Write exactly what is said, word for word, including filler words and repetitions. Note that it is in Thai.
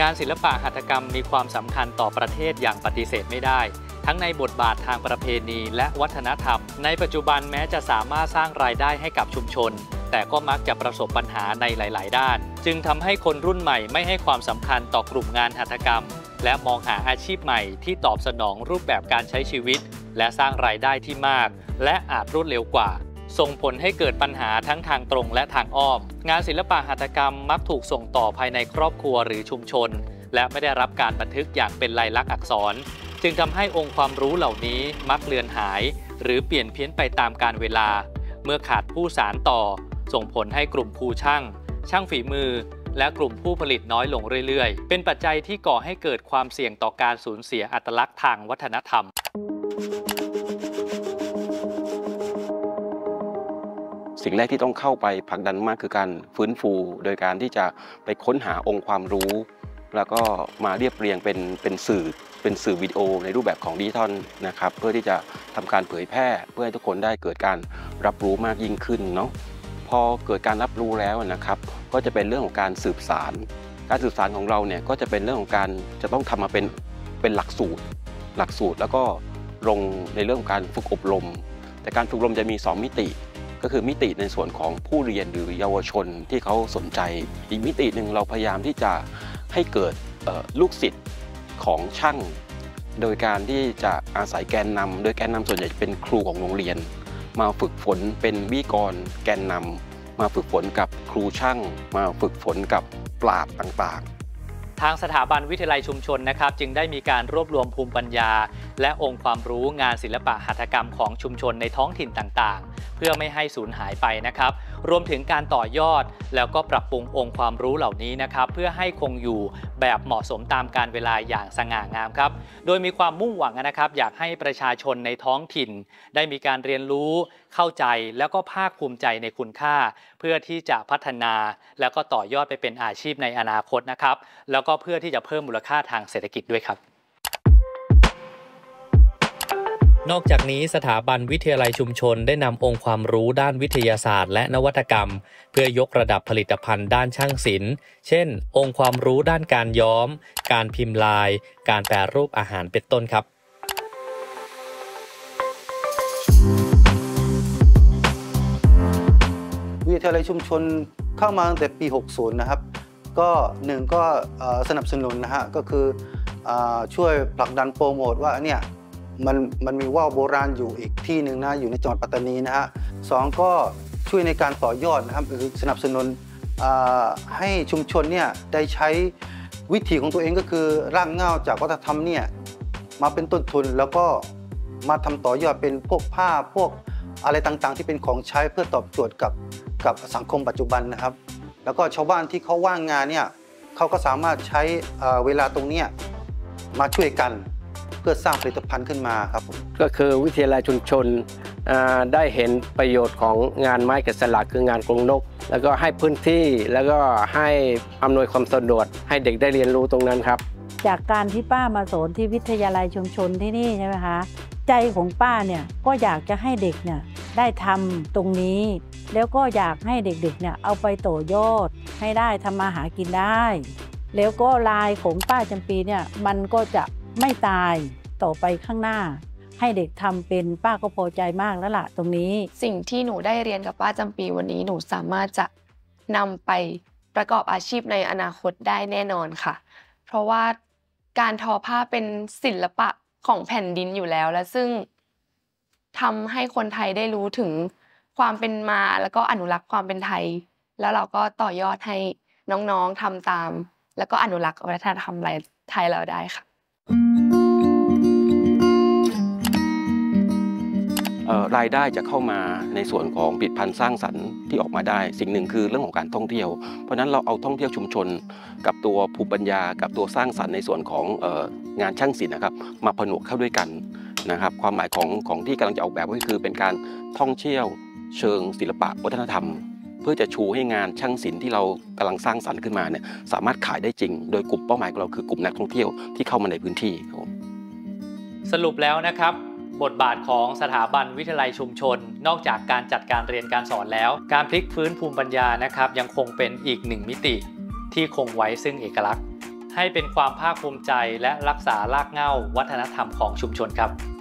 งานศิลปะหัตถกรรมมีความสำคัญต่อประเทศอย่างปฏิเสธไม่ได้ทั้งในบทบาททางประเพณีและวัฒนธรรมในปัจจุบันแม้จะสามารถสร้างรายได้ให้กับชุมชนแต่ก็มักจะประสบปัญหาในหลายๆด้านจึงทำให้คนรุ่นใหม่ไม่ให้ความสำคัญต่อกลุ่มงานหัตถกรรมและมองหาอาชีพใหม่ที่ตอบสนองรูปแบบการใช้ชีวิตและสร้างรายได้ที่มากและอาจรวดเร็วกว่าส่งผลให้เกิดปัญหาทั้งทางตรงและทางอ้อมงานศิลปะหัตถกรรมมักถูกส่งต่อภายในครอบครัวหรือชุมชนและไม่ได้รับการบันทึกอย่างเป็นลายลักษณ์อักษรจึงทำให้องค์ความรู้เหล่านี้มักเลือนหายหรือเปลี่ยนเพี้ยนไปตามกาลเวลาเมื่อขาดผู้สานต่อส่งผลให้กลุ่มครูช่างช่างฝีมือและกลุ่มผู้ผลิตน้อยลงเรื่อยๆเป็นปัจจัยที่ก่อให้เกิดความเสี่ยงต่อการสูญเสียอัตลักษณ์ทางวัฒนธรรมสิ่งแรกที่ต้องเข้าไปผลักดันมากคือการฟื้นฟูโดยการที่จะไปค้นหาองค์ความรู้แล้วก็มาเรียบเรียงเป็นเป็นสื่อเป็นสื่อวิดีโอในรูปแบบของดิจิทัลนะครับเพื่อที่จะทำการเผยแพร่เพื่อให้ทุกคนได้เกิดการรับรู้มากยิ่งขึ้นเนาะพอเกิดการรับรู้แล้วนะครับก็จะเป็นเรื่องของการสืบสารการสืบสารของเราเนี่ยก็จะเป็นเรื่องของการจะต้องทำมาเป็นเป็นหลักสูตรหลักสูตรแล้วก็ลงในเรื่องของการฝึกอบรมแต่การฝึกอบรมจะมีสองมิติก็คือมิติในส่วนของผู้เรียนหรือเยาวชนที่เขาสนใจอีกมิติหนึ่งเราพยายามที่จะให้เกิดลูกศิษย์ของช่างโดยการที่จะอาศัยแกนนำโดยแกนนำส่วนใหญ่เป็นครูของโรงเรียนมาฝึกฝนเป็นวิทยากรแกนนำมาฝึกฝนกับครูช่างมาฝึกฝนกับปราชญ์ต่างๆทางสถาบันวิทยาลัยชุมชนนะครับจึงได้มีการรวบรวมภูมิปัญญาและองค์ความรู้งานศิลปะหัตถกรรมของชุมชนในท้องถิ่นต่างๆเพื่อไม่ให้สูญหายไปนะครับรวมถึงการต่อยอดแล้วก็ปรับปรุงองค์ความรู้เหล่านี้นะครับเพื่อให้คงอยู่แบบเหมาะสมตามกาลเวลาอย่างสง่างามครับโดยมีความมุ่งหวังนะครับอยากให้ประชาชนในท้องถิ่นได้มีการเรียนรู้เข้าใจแล้วก็ภาคภูมิใจในคุณค่าเพื่อที่จะพัฒนาแล้วก็ต่อยอดไปเป็นอาชีพในอนาคตนะครับแล้วก็เพื่อที่จะเพิ่มมูลค่าทางเศรษฐกิจด้วยครับนอกจากนี้สถาบันวิทยาลัยชุมชนได้นำองค์ความรู้ด้านวิทยาศาสตร์และนวัตกรรมเพื่อยกระดับผลิตภัณฑ์ด้านช่างศิลป์เช่นองค์ความรู้ด้านการย้อมการพิมพ์ลายการแปรรูปอาหารเป็นต้นครับวิทยาลัยชุมชนเข้ามาตั้งแต่ปีหกสิบนะครับก็หนึ่งก็สนับสนุนนะฮะก็คือช่วยผลักดันโปรโมทว่าเนี่ยมันมันมีว่าวโบราณอยู่อีกที่หนึ่งนะอยู่ในจังหวัดปัตตานีนะฮะสองก็ช่วยในการต่อยอดนะครับคือสนับสนุนให้ชุมชนเนี่ยได้ใช้วิถีของตัวเองก็คือรากเหง้าจากวัฒนธรรมเนี่ยมาเป็นต้นทุนแล้วก็มาทำต่อยอดเป็นพวกผ้าพวกอะไรต่างๆที่เป็นของใช้เพื่อตอบโจทย์กับกับสังคมปัจจุบันนะครับแล้วก็ชาวบ้านที่เขาว่างงานเนี่ยเขาก็สามารถใช้เวลาตรงนี้มาช่วยกันเพื่อสร้างผลิตภัณฑ์ขึ้นมาครับผมก็คือวิทยาลัยชุมชนได้เห็นประโยชน์ของงานไม้แกะสลักคืองานกรงนกแล้วก็ให้พื้นที่แล้วก็ให้อำนวยความสะดวกให้เด็กได้เรียนรู้ตรงนั้นครับจากการที่ป้ามาสอนที่วิทยาลัยชุมชนที่นี่ใช่ไหมคะใจของป้าเนี่ยก็อยากจะให้เด็กเนี่ยได้ทำตรงนี้แล้วก็อยากให้เด็กๆเนี่ยเอาไปต่อยอดให้ได้ทำมาหากินได้แล้วก็ลายของป้าจำปีเนี่ยมันก็จะไม่ตายต่อไปข้างหน้าให้เด็กทำเป็นป้าก็พอใจมากแล้วล่ะตรงนี้สิ่งที่หนูได้เรียนกับป้าจำปีวันนี้หนูสามารถจะนำไปประกอบอาชีพในอนาคตได้แน่นอนค่ะเพราะว่าการทอผ้าเป็นศิลปะของแผ่นดินอยู่แล้วและซึ่งทำให้คนไทยได้รู้ถึงความเป็นมาแล้วก็อนุรักษ์ความเป็นไทยแล้วเราก็ต่อยอดให้น้องๆทำตามแล้วก็อนุรักษ์วัฒนธรรมไทยเราได้ค่ะรายได้จะเข้ามาในส่วนของผลิตภัณฑ์สร้างสรรค์ที่ออกมาได้สิ่งหนึ่งคือเรื่องของการท่องเที่ยวเพราะฉะนั้นเราเอาท่องเที่ยวชุมชนกับตัวภูมิปัญญากับตัวสร้างสรรค์ในส่วนของงานช่างศิลป์นะครับมาผนวกเข้าด้วยกันนะครับความหมายของของที่กำลังจะออกแบบก็คือเป็นการท่องเที่ยวเชิงศิลปะวัฒนธรรมเพื่อจะชูให้งานช่างศิลป์ที่เรากำลังสร้างสรรค์ขึ้นมาเนี่ยสามารถขายได้จริงโดยกลุ่มเป้าหมายของเราคือกลุ่มนักท่องเที่ยวที่เข้ามาในพื้นที่สรุปแล้วนะครับบทบาทของสถาบันวิทยาลัยชุมชนนอกจากการจัดการเรียนการสอนแล้วการพลิกฟื้นภูมิปัญญานะครับยังคงเป็นอีกหนึ่งมิติที่คงไว้ซึ่งเอกลักษณ์ให้เป็นความภาคภูมิใจและรักษารากเหง้าวัฒนธรรมของชุมชนครับ